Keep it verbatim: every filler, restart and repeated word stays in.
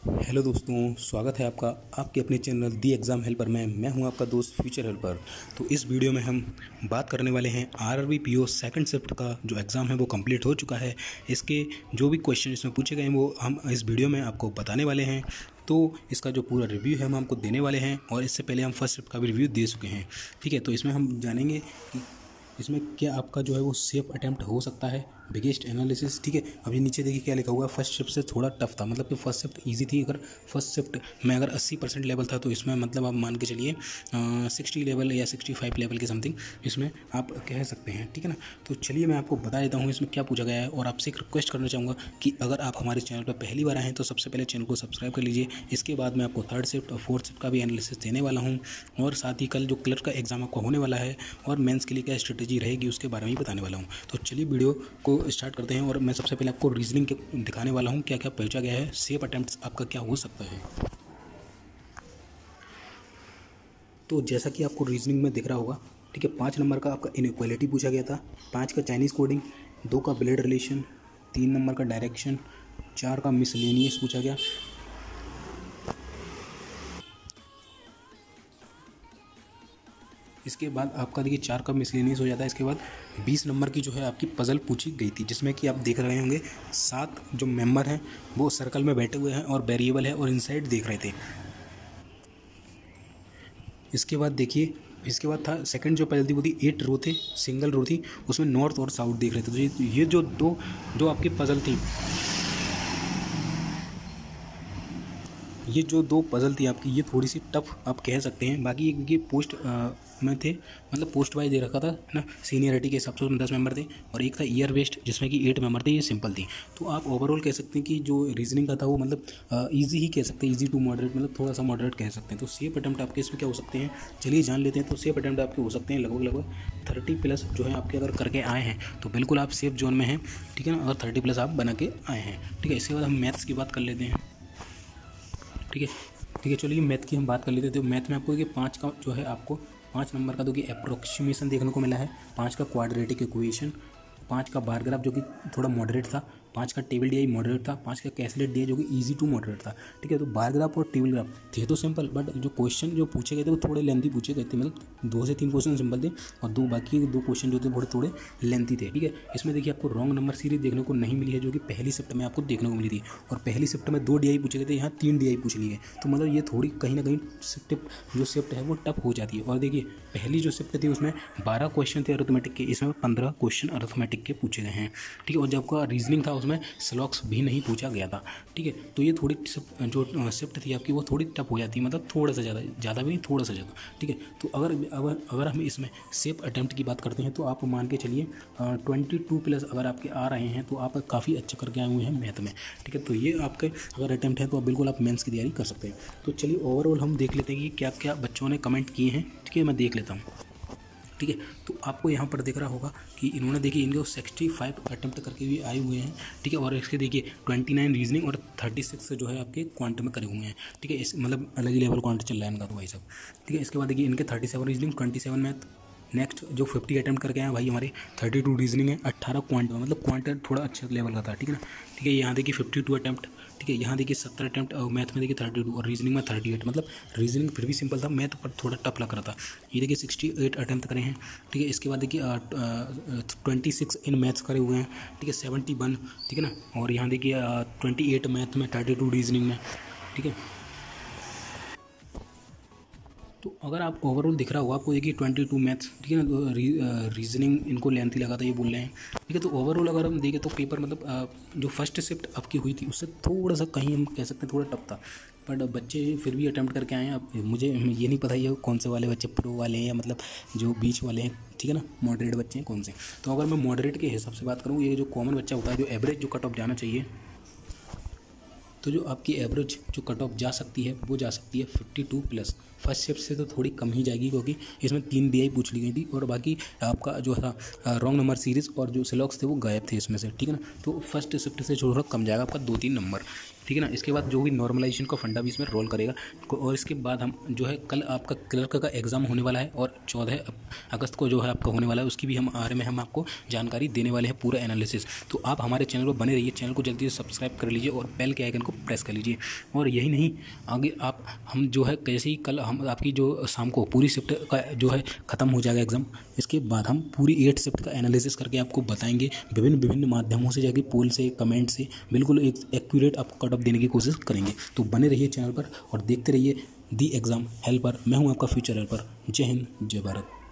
Hello दोस्तों, स्वागत है आपका आपके अपने चैनल दी एग्ज़ाम हेल्पर में। मैं हूं आपका दोस्त फ्यूचर हेल्पर। तो इस वीडियो में हम बात करने वाले हैं आरआरबी पीओ सेकंड शिफ्ट का जो एग्ज़ाम है वो कंप्लीट हो चुका है। इसके जो भी क्वेश्चन इसमें पूछे गए हैं वो हम इस वीडियो में आपको बताने वाले हैं। तो इसका जो पूरा रिव्यू है हम आपको देने वाले हैं, और इससे पहले हम फर्स्ट शिफ्ट का भी रिव्यू दे चुके हैं। ठीक है, तो इसमें हम जानेंगे कि इसमें क्या आपका जो है वो सेफ अटैम्प्ट हो सकता है, बिगेस्ट एनालिसिस। ठीक है, अभी नीचे देखिए क्या लिखा हुआ है, फर्स्ट शिफ्ट से थोड़ा टफ था। मतलब कि फर्स्ट शिफ्ट इजी थी। अगर फर्स्ट शिफ्ट में अगर अस्सी परसेंट लेवल था तो इसमें मतलब आप मान के चलिए सिक्सटी लेवल या सिक्सटी फाइव लेवल के समथिंग इसमें आप कह सकते हैं। ठीक है ना, तो चलिए मैं आपको बता देता हूँ इसमें क्या पूछा गया है। और आपसे एक रिक्वेस्ट करना चाहूँगा कि अगर आप हमारे चैनल पर पहली बार आए हैं तो सबसे पहले चैनल को सब्सक्राइब कर लीजिए। इसके बाद मैं आपको थर्ड शिफ्ट और फोर्थ शिफ्ट का भी एनालिसिस देने वाला हूँ, और साथ ही कल जो क्लर्क का एग्जाम आपको होने वाला है और मेंस के लिए क्या स्ट्रेटेजी रहेगी उसके बारे में ही बताने वाला हूँ। तो चलिए वीडियो को स्टार्ट करते हैं। और मैं सबसे पहले आपको रीजनिंग के दिखाने वाला हूँ क्या क्या पूछा गया है, सेफ अटेम्प्ट्स आपका क्या हो सकता है। तो जैसा कि आपको रीजनिंग में दिख रहा होगा, ठीक है, पाँच नंबर का आपका इनइक्वालिटी पूछा गया था, पाँच का चाइनीज़ कोडिंग, दो का ब्लड रिलेशन, तीन नंबर का डायरेक्शन, चार का मिसलेनियस पूछा गया। इसके बाद आपका देखिए चार का मिसलेनियस हो जाता है। इसके बाद बीस नंबर की जो है आपकी पजल पूछी गई थी, जिसमें कि आप देख रहे होंगे सात जो मेंबर हैं वो सर्कल में बैठे हुए हैं और वेरिएबल है और इनसाइड देख रहे थे। इसके बाद देखिए, इसके बाद था सेकंड जो पजल थी वो थी एट रो थे, सिंगल रो थी, उसमें नॉर्थ और साउथ देख रहे थे। तो ये ये जो दो जो आपकी पजल थी ये जो दो पजल थी आपकी ये थोड़ी सी टफ आप कह सकते हैं। बाकी ये पोस्ट आ, में थे, मतलब पोस्ट वाइज दे रखा था ना, सीनियरिटी के हिसाब से उसमें दस मेंबर थे, और एक था ईयर वेस्ट जिसमें कि एट मेंबर थे, ये सिंपल थी। तो आप ओवरऑल कह सकते हैं कि जो रीजनिंग का था वो मतलब ईजी ही कह सकते हैं, ईजी टू मॉडरेट, मतलब थोड़ा सा मॉडरेट कह सकते हैं। तो सेफ अटैम्प्ट आपके इसमें क्या हो सकते हैं चलिए जान लेते हैं। तो सेफ अटैम्प्ट आपके हो सकते हैं लगभग लगभग थर्टी प्लस जो है आपके अगर करके आए हैं तो बिल्कुल आप सेफ जोन में हैं। ठीक है ना, अगर थर्टी प्लस आप बना के आए हैं। ठीक है, इसके बाद हम मैथ्स की बात कर लेते हैं। ठीक है ठीक है चलिए मैथ की हम बात कर लेते हैं। तो मैथ में आपको कि पाँच का जो है आपको पाँच नंबर का तो कि अप्रोक्सीमेशन देखने को मिला है, पाँच का क्वाड्रेटिक इक्वेशन, पाँच का बार ग्राफ जो कि थोड़ा मॉडरेट था, पाँच का टेबल डी आई मॉडरेट था, पाँच का कैसलेट डी आई जो कि इजी टू मॉडरेट था। ठीक है, तो बार ग्राफ और टेबल ग्राफ थे तो सिंपल, बट जो क्वेश्चन जो पूछे गए थे वो थोड़े लेंथी पूछे गए थे। मतलब दो से तीन क्वेश्चन सिंपल थे और दो बाकी दो क्वेश्चन जो थे थोड़े थोड़े लेंथी थे। ठीक है, इसमें देखिए आपको रॉन्ग नंबर सीरीज देखने को नहीं मिली है जो कि पहली शिफ्ट में आपको देखने को मिली थी, और पहली शिफ्ट में दो डी आई पूछे गए थे, यहाँ तीन डी आई पूछ ली गए। तो मतलब ये थोड़ी कहीं ना कहीं शिफ्ट जो शिफ्ट है वो टफ हो जाती है। और देखिए पहली जो शिफ्ट थी उसमें बारह क्वेश्चन थे अरिथमेटिक के, इसमें पंद्रह क्वेश्चन अरिथमेटिक के पूछे गए हैं। ठीक है, और जब आपका रीजनिंग था उसमें स्लॉक्स भी नहीं पूछा गया था। ठीक है, तो ये थोड़ी जो शिफ्ट थी आपकी वो थोड़ी टफ हो जाती है, मतलब थोड़ा सा ज़्यादा ज़्यादा भी नहीं, थोड़ा सा ज़्यादा। ठीक है, तो अगर अगर अगर हम इसमें सेफ अटैम्प्ट की बात करते हैं तो आप मान के चलिए ट्वेंटी टू प्लस अगर आपके आ रहे हैं तो आप काफ़ी अच्छा करके आए हुए हैं मैथ में। ठीक है, तो ये आपके अगर अटैम्प्ट है तो आप बिल्कुल आप मेंस की तैयारी कर सकते हैं। तो चलिए ओवरऑल हम देख लेते हैं कि क्या क्या बच्चों ने कमेंट किए हैं। ठीक है, मैं देख लेता हूँ। ठीक है, तो आपको यहाँ पर दिख रहा होगा कि इन्होंने देखिए इनको सिक्सटी फाइव अटैम्प्ट करके भी आए हुए हैं। ठीक है, और इसके देखिए ट्वेंटी नाइन रीजनिंग और थर्टी सिक्स जो है आपके क्वांट में करे हुए हैं। ठीक है, इस मतलब अलग ही लेवल क्वांट चल रहा है इनका तो भाई सब। ठीक है, इसके बाद देखिए इनके thirty seven reasoning, twenty seven math. Next जो फिफ्टी अटैम्प्ट करके आए भाई हमारे थर्टी टू रीजनिंग है, अट्ठारह क्वांट में, मतलब क्वांट थोड़ा अच्छा लेवल का था। ठीक है ना, ठीक है, यहाँ देखिए फिफ्टी टू अटैम्प्ट। ठीक है, यहाँ देखिए सत्तर अटैम्प्ट, और मैथ में देखिए थर्टी टू और रीजनिंग में थर्टी एट, मतलब रीजनिंग फिर भी सिंपल था, मैथ पर थोड़ा टफ लग रहा था। ये देखिए सिक्सटी एट अटैम्प्ट करे हैं। ठीक है, इसके बाद देखिए ट्वेंटी सिक्स इन मैथ्स करे हुए हैं। ठीक है, सेवेंटी वन। ठीक है ना, और यहाँ देखिए ट्वेंटी एट मैथ में, थर्टी टू रीजनिंग में। ठीक है, तो अगर आप ओवरऑल दिख रहा होगा आपको देखिए ट्वेंटी टू मैथ्स। ठीक है ना, तो री, रीजनिंग इनको लेंथी लगा था ये बोल रहे हैं। ठीक है, तो ओवरऑल अगर हम देखें तो पेपर मतलब जो फर्स्ट शिफ्ट आपकी हुई थी उससे थोड़ा सा कहीं हम कह सकते हैं थोड़ा टफ था, बट बच्चे फिर भी अटैम्प्ट करके आए हैं। अब मुझे ये नहीं पता ये कौन से वाले बच्चे प्रो वाले हैं या मतलब जो बीच वाले हैं। ठीक है ना, मॉडरेट बच्चे हैं कौन से। तो अगर मैं मॉडरेट के हिसाब से बात करूँ, ये जो कॉमन बच्चा होता है जो एवरेज जो कट ऑफ जाना चाहिए, तो जो आपकी एवरेज जो कट ऑफ जा सकती है वो जा सकती है fifty two plus. First shift से तो थोड़ी कम ही जाएगी क्योंकि इसमें तीन डी आई पूछ ली गई थी, और बाकी आपका जो था रॉन्ग नंबर सीरीज़ और जो सिलॉक्स थे वो गायब थे इसमें से। ठीक है ना, तो फर्स्ट शिफ्ट से थोड़ा कम जाएगा आपका दो तीन नंबर। ठीक है ना। इसके बाद जो भी नॉर्मलाइजेशन का फंडा भी इसमें रोल करेगा, और इसके बाद हम जो है कल आपका क्लर्क का एग्ज़ाम होने वाला है और चौदह अगस्त को जो है आपका होने वाला है, उसकी भी हम बारे में हम आपको जानकारी देने वाले हैं, पूरा एनालिसिस। तो आप हमारे चैनल पर बने रहिए, चैनल को जल्दी से सब्सक्राइब कर लीजिए और बेल के आइकन को प्रेस कर लीजिए। और यही नहीं, आगे आप हम जो है कैसे ही कल हम आपकी जो शाम को पूरी शिफ्ट का जो है ख़त्म हो जाएगा एग्ज़ाम, इसके बाद हम पूरी एट शिफ्ट का एनालिसिस करके आपको बताएंगे, विभिन्न विभिन्न माध्यमों से जाके पोल से, कमेंट से बिल्कुल एक एक्यूरेट आपको कट ऑफ देने की कोशिश करेंगे। तो बने रहिए चैनल पर और देखते रहिए दी एग्ज़ाम हेल्पर। मैं हूं आपका फ्यूचर हेल्पर। जय हिंद, जय भारत।